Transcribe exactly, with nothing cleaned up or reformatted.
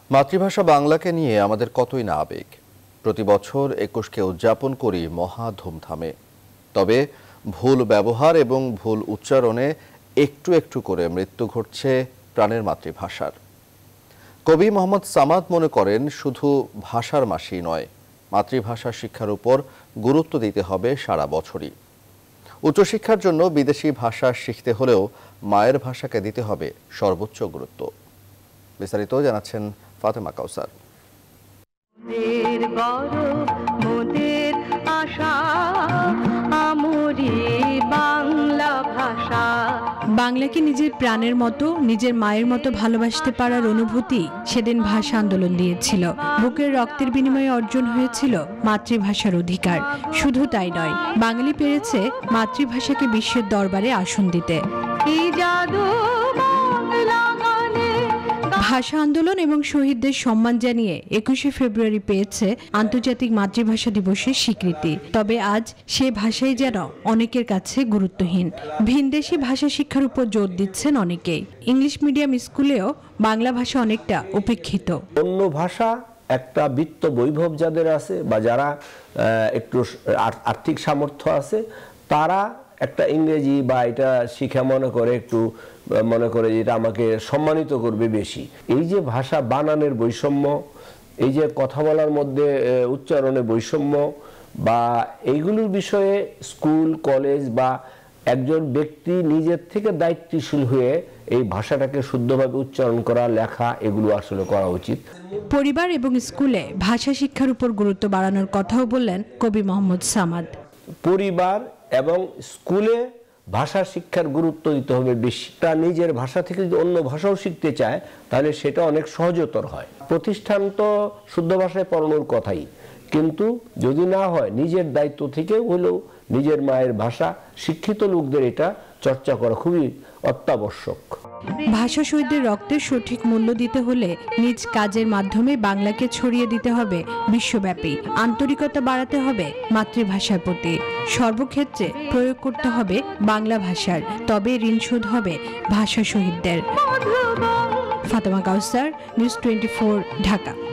মাতৃভাষা বাংলাকে নিয়ে আমাদের কতই না আবেগ। প্রতি বছর একুশকে উদযাপন করি মহা ধুমধামে। তবে ভুল ব্যবহার এবং ভুল উচ্চারণে একটু একটু করে মৃত্যু ঘটছে প্রাণের মাতৃভাষার। কবি মোহাম্মদ সামাদ মনে করেন, শুধু ভাষার মাসই নয়, মাতৃভাষা শিক্ষার উপর গুরুত্ব দিতে হবে সারা বছরই। উচ্চশিক্ষার জন্য বিদেশি ভাষা শিখতে হলেও মায়ের ভাষাকে দিতে হবে সর্বোচ্চ গুরুত্ব। বিস্তারিত জানাচ্ছেন ফাতেমা কাউসার। বাংলাকে নিজের প্রাণের মতো, নিজের মায়ের মতো ভালোবাসতে পারার অনুভূতি সেদিন ভাষা আন্দোলন দিয়েছিল। বুকের রক্তের বিনিময়ে অর্জন হয়েছিল মাতৃভাষার অধিকার। শুধু তাই নয়, বাঙালি পেরেছে মাতৃভাষাকে বিশ্বের দরবারে আসন দিতে। ভাষা আন্দোলন এবং শহীদদের সম্মান জানিয়ে একুশে ফেব্রুয়ারি পেয়েছে আন্তর্জাতিক মাতৃভাষা দিবসের স্বীকৃতি। তবে আজ সে ভাষাই যেন অনেকের কাছে গুরুত্বহীন। ভিনদেশি ভাষা শিক্ষার উপর জোর দিচ্ছেন অনেকেই। ইংলিশ মিডিয়াম স্কুলেও বাংলা ভাষা অনেকটা উপেক্ষিত। অন্য ভাষা একটা বিত্ত বৈভব যাদের আছে বা যারা একটু আর্থিক সামর্থ্য আছে, তারা একটা ইংরেজি বা এটা শিখা মনে করে একটু মনে করে যে এটা আমাকে সম্মানিত করবে বেশি। এই যে ভাষা বানানের বৈষম্য, এই যে কথা বলার মধ্যে উচ্চারণে বৈষম্য বা এইগুলোর বিষয়ে স্কুল কলেজ বা একজন ব্যক্তি নিজের থেকে দায়িত্বশীল হয়ে এই ভাষাটাকে শুদ্ধভাবে উচ্চারণ করা, লেখা এগুলো আসলে করা উচিত। পরিবার এবং স্কুলে ভাষা শিক্ষার উপর গুরুত্ব বাড়ানোর কথাও বললেন কবি মোহাম্মদ সামাদ। পরিবার এবং স্কুলে ভাষা শিক্ষার গুরুত্ব দিতে হবে বেশি। তা নিজের ভাষা থেকে যদি অন্য ভাষাও শিখতে চায় তাহলে সেটা অনেক সহজতর হয়। প্রতিষ্ঠান তো শুদ্ধ ভাষায় পড়ানোর কথাই, কিন্তু যদি না হয় নিজের দায়িত্ব থেকে হলেও নিজের মায়ের ভাষা শিক্ষিত লোকদের এটা চর্চা করা খুবই অত্যাবশ্যক। ভাষা শহীদদের রক্তের সঠিক মূল্য দিতে হলে নিজ কাজের মাধ্যমে বাংলাকে ছড়িয়ে দিতে হবে বিশ্বব্যাপী। আন্তরিকতা বাড়াতে হবে মাতৃভাষার প্রতি। সর্বক্ষেত্রে প্রয়োগ করতে হবে বাংলা ভাষার। তবে ঋণ শোধ হবে ভাষা শহীদদের। Fatema Kausar, news twenty four, Dhaka.